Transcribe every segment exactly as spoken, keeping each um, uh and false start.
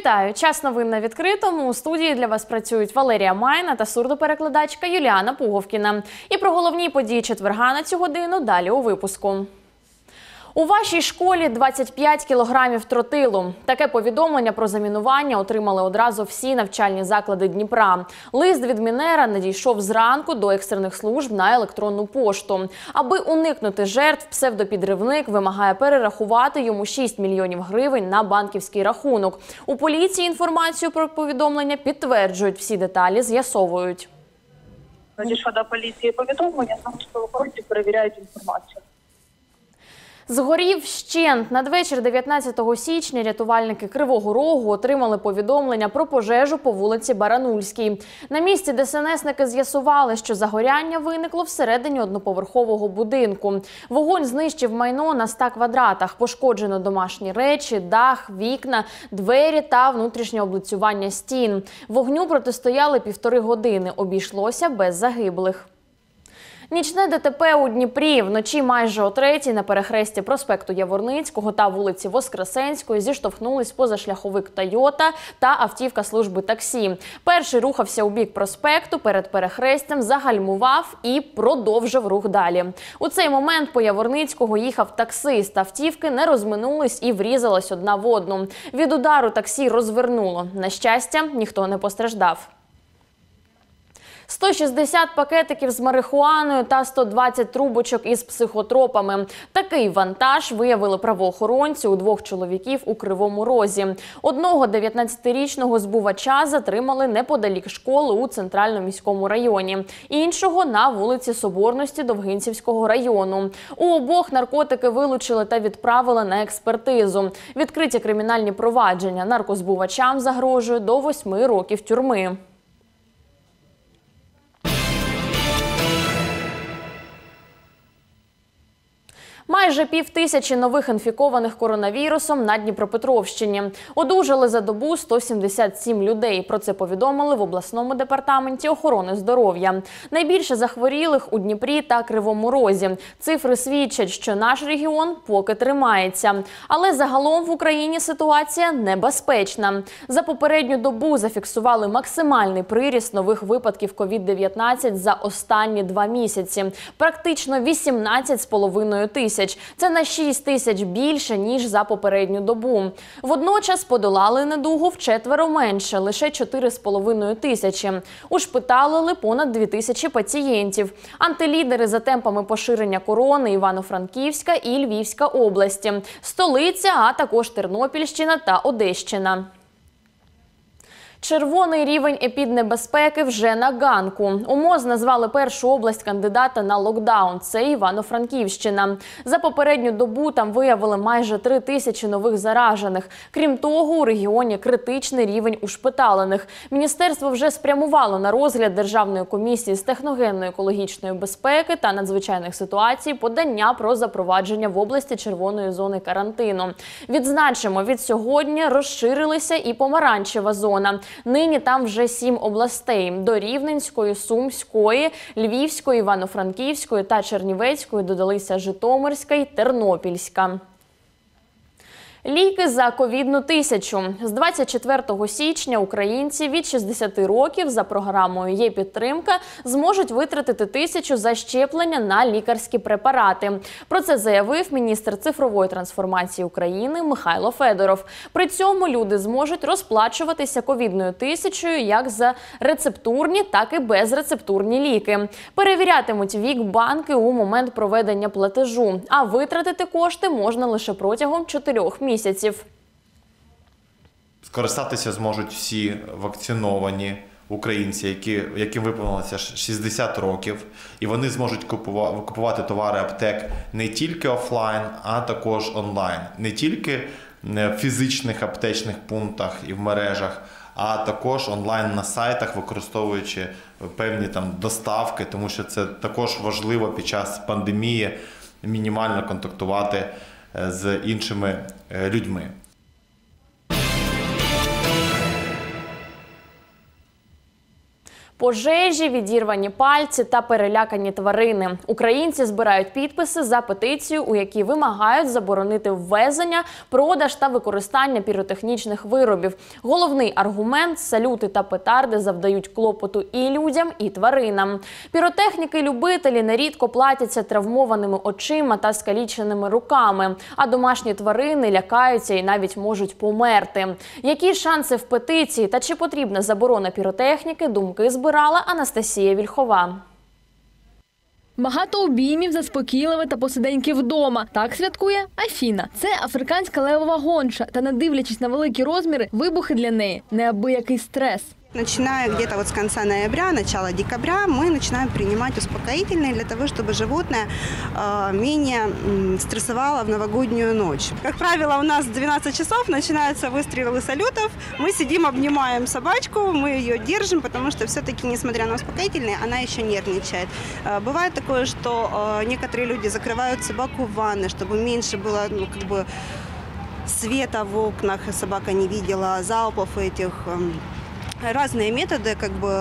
Вітаю! Час новин на відкритому. У студії для вас працюють Валерія Майна та сурдоперекладачка Юліана Пуговкіна. І про головні події четверга на цю годину далі у випуску. У вашій школі двадцять п'ять кілограмів тротилу. Таке повідомлення про замінування отримали одразу всі навчальні заклади Дніпра. Лист від Мінера надійшов зранку до екстрених служб на електронну пошту. Аби уникнути жертв, псевдопідрivник вимагає перерахувати йому шість мільйонів гривень на банківський рахунок. У поліції інформацію про повідомлення підтверджують, всі деталі з'ясовують. Надійшло до поліції повідомлення, саме правоохоронці перевіряють інформацію. Згорів вщент. Надвечір дев'ятнадцятого січня рятувальники Кривого Рогу отримали повідомлення про пожежу по вулиці Баранульській. На місці ДСНСники з'ясували, що загоряння виникло всередині одноповерхового будинку. Вогонь знищив майно на ста квадратах. Пошкоджено домашні речі, дах, вікна, двері та внутрішнє облицювання стін. Вогню протистояли півтори години. Обійшлося без загиблих. Нічне ДТП у Дніпрі. Вночі майже о третій на перехресті проспекту Яворницького та вулиці Воскресенської зіштовхнулись позашляховик «Тойота» та автівка служби таксі. Перший рухався у бік проспекту, перед перехрестям загальмував і продовжив рух далі. У цей момент по Яворницького їхав таксист. Автівки не розминулись і врізались одна в одну. Від удару таксі розвернуло. На щастя, ніхто не постраждав. сто шістдесят пакетиків з марихуаною та сто двадцять трубочок із психотропами. Такий вантаж виявили правоохоронці у двох чоловіків у Кривому Розі. Одного дев'ятнадцятирічного збувача затримали неподалік школи у Центральному міському районі. Іншого – на вулиці Соборності Довгинцівського району. У обох наркотики вилучили та відправили на експертизу. Відкриті кримінальні провадження. Наркозбувачам загрожує до восьми років тюрми. Майже пів тисячі нових інфікованих коронавірусом на Дніпропетровщині. Одужали за добу сто сімдесят сім людей. Про це повідомили в обласному департаменті охорони здоров'я. Найбільше захворілих у Дніпрі та Кривому Розі. Цифри свідчать, що наш регіон поки тримається. Але загалом в Україні ситуація небезпечна. За попередню добу зафіксували максимальний приріст нових випадків ковід дев'ятнадцять за останні два місяці. Практично вісімнадцять з половиною тисяч. Це на шість тисяч більше, ніж за попередню добу. Водночас подолали недугу вчетверо менше – лише чотири з половиною тисячі. Ушпиталили понад дві тисячі пацієнтів. Антилідери за темпами поширення корони – Івано-Франківська і Львівська області, столиця, а також Тернопільщина та Одещина. Червоний рівень епіднебезпеки вже на ганку. У МОЗ назвали першу область кандидата на локдаун – це Івано-Франківщина. За попередню добу там виявили майже три тисячі нових заражених. Крім того, у регіоні критичний рівень ушпиталених. Міністерство вже спрямувало на розгляд Державної комісії з техногенної екологічної безпеки та надзвичайних ситуацій подання про запровадження в області червоної зони карантину. Відзначимо, від сьогодні розширилася і помаранчева зона. Нині там вже сім областей – до Рівненської, Сумської, Львівської, Івано-Франківської та Чернівецької додалися Житомирська і Тернопільська. Ліки за ковідну тисячу. З двадцять четвертого січня українці від шістдесяти років за програмою «Є-підтримка» зможуть витратити тисячу за щеплення на лікарські препарати. Про це заявив міністр цифрової трансформації України Михайло Федоров. При цьому люди зможуть розплачуватися ковідною тисячою як за рецептурні, так і безрецептурні ліки. Перевірятимуть вік банки у момент проведення платежу, а витратити кошти можна лише протягом чотирьох місяців. Місяців. Скористатися зможуть всі вакциновані українці, які, яким виповнилося шістдесят років, і вони зможуть купувати, купувати товари аптек не тільки офлайн, а також онлайн. Не тільки в фізичних аптечних пунктах і в мережах, а також онлайн на сайтах, використовуючи певні там доставки, тому що це також важливо під час пандемії мінімально контактувати з іншими людьми. Пожежі, відірвані пальці та перелякані тварини. Українці збирають підписи за петицію, у якій вимагають заборонити ввезення, продаж та використання піротехнічних виробів. Головний аргумент – салюти та петарди завдають клопоту і людям, і тваринам. Піротехніки-любителі нерідко платяться травмованими очима та скаліченими руками, а домашні тварини лякаються і навіть можуть померти. Які шанси в петиції та чи потрібна заборона піротехніки, думки збирала Анастасія Вільхова. Багато обіймів, заспокійливе та посиденьки вдома. Так святкує Афіна. Це африканська левова гонча. Та не дивлячись на великі розміри, вибухи для неї – неабиякий стрес. Начиная где-то вот с конца ноября, начала декабря, мы начинаем принимать успокоительные для того, чтобы животное э, менее э, стрессовало в новогоднюю ночь. Как правило, у нас в двенадцать часов начинаются выстрелы салютов. Мы сидим, обнимаем собачку, мы ее держим, потому что все-таки, несмотря на успокоительные, она еще нервничает. Э, бывает такое, что э, некоторые люди закрывают собаку в ванной, чтобы меньше было, ну, как бы света в окнах, собака не видела залпов этих. Э, Разные методы как бы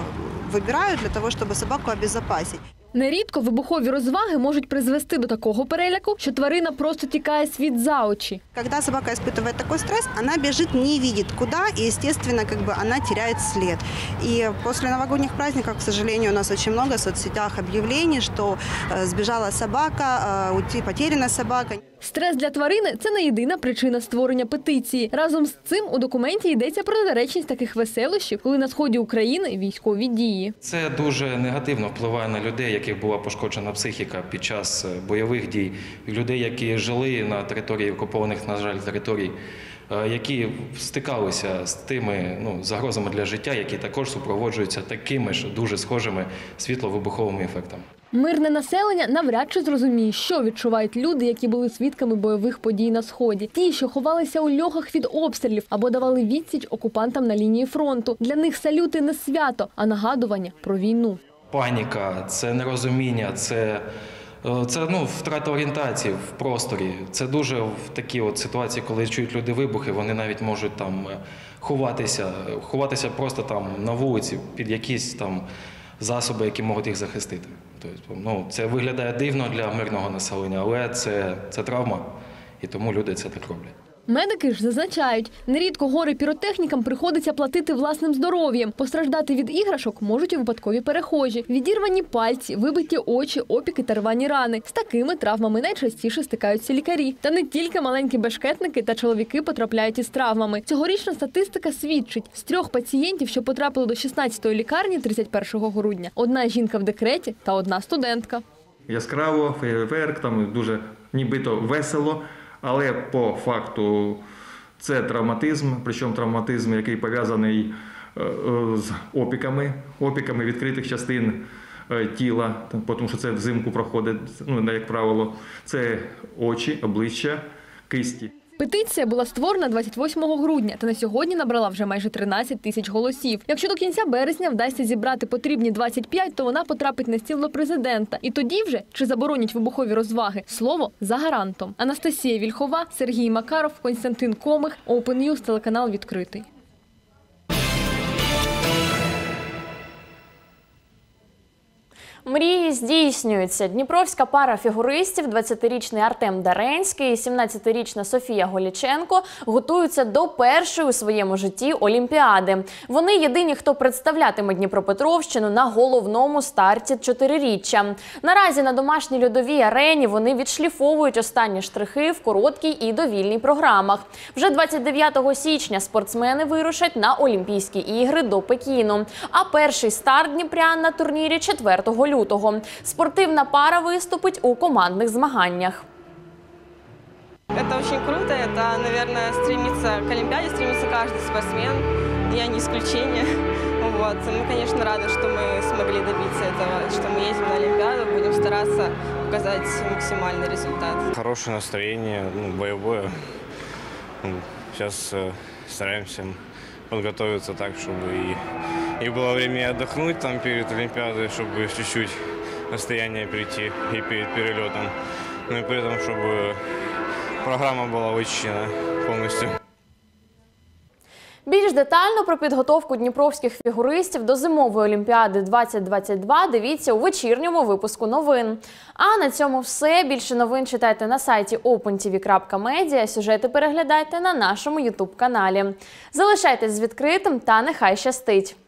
выбирают для того, чтобы собаку обезопасить. Нерідко вибухові розваги можуть призвести до такого переляку, що тварина просто тікає світ за очі. Когда собака испытывает такой стресс, она бежит, не видит куда, и, естественно, как бы она теряет след. И после новогодних праздников, к сожалению, у нас очень много в соцсетях объявлений, что э, сбежала собака, э, потеряна собака. Стрес для тварини – це не єдина причина створення петиції. Разом з цим у документі йдеться про недоречність таких веселощів, коли на сході України військові дії. Це дуже негативно впливає на людей, яких була пошкоджена психіка під час бойових дій, людей, які жили на території окупованих, на жаль, територій, які стикалися з тими ну, загрозами для життя, які також супроводжуються такими ж дуже схожими світловибуховими ефектами. Мирне населення навряд чи зрозуміє, що відчувають люди, які були свідками бойових подій на Сході. Ті, що ховалися у льохах від обстрілів або давали відсіч окупантам на лінії фронту. Для них салюти не свято, а нагадування про війну. Паніка, це нерозуміння, це, це ну, втрата орієнтації в просторі. Це дуже в такі от ситуації, коли чують люди вибухи, вони навіть можуть там ховатися, ховатися просто там на вулиці під якісь там засоби, які можуть їх захистити. Тобто, ну, це виглядає дивно для мирного населення, але це, це травма, і тому люди це так роблять. Медики ж зазначають, нерідко горе піротехнікам приходиться платити власним здоров'ям. Постраждати від іграшок можуть і випадкові перехожі. Відірвані пальці, вибиті очі, опіки та рвані рани. З такими травмами найчастіше стикаються лікарі. Та не тільки маленькі бешкетники та чоловіки потрапляють із травмами. Цьогорічна статистика свідчить, з трьох пацієнтів, що потрапили до шістнадцятої лікарні тридцять першого грудня, одна жінка в декреті та одна студентка. Яскраво, феєрверк, там дуже нібито весело. Але по факту це травматизм, причому травматизм, який пов'язаний з опіками, опіками відкритих частин тіла, тому що це взимку проходить, ну, як правило, це очі, обличчя, кисті. Петиція була створена двадцять восьмого грудня та на сьогодні набрала вже майже тринадцять тисяч голосів. Якщо до кінця березня вдасться зібрати потрібні двадцять п'ять, то вона потрапить на стіл до президента. І тоді вже, чи заборонять вибухові розваги, слово за гарантом. Анастасія Вільхова, Сергій Макаров, Костянтин Комих, Open News, телеканал «Відкритий». Мрії здійснюються. Дніпровська пара фігуристів, двадцятирічний Артем Даренський і сімнадцятирічна Софія Голіченко, готуються до першої у своєму житті Олімпіади. Вони єдині, хто представлятиме Дніпропетровщину на головному старті чотириріччя. Наразі на домашній льодовій арені вони відшліфовують останні штрихи в короткій і довільній програмах. Вже двадцять дев'ятого січня спортсмени вирушать на Олімпійські ігри до Пекіну. А перший старт дніпрян на турнірі четвертого лютого. Спортивна пара виступить у командних змаганнях. Это очень круто, это, наверное, стремится к Олимпиаде, стремится каждый спортсмен, я не исключение. Вот. Мы, конечно, рады, что мы смогли добиться этого, что мы едем на Олимпиаду, будем стараться показать максимальный результат. Хорошее настроение, ну, боевое. Сейчас э, стараемся подготовиться так, чтобы и, и было время отдохнуть там перед Олимпиадой, чтобы чуть-чуть расстояние прийти и перед перелетом. Ну и при этом, чтобы программа была вычищена полностью. Більш детально про підготовку дніпровських фігуристів до Зимової Олімпіади двадцять двадцять два дивіться у вечірньому випуску новин. А на цьому все. Більше новин читайте на сайті опен ті ві крапка медіа, сюжети переглядайте на нашому ютуб-каналі. Залишайтесь з відкритим та нехай щастить!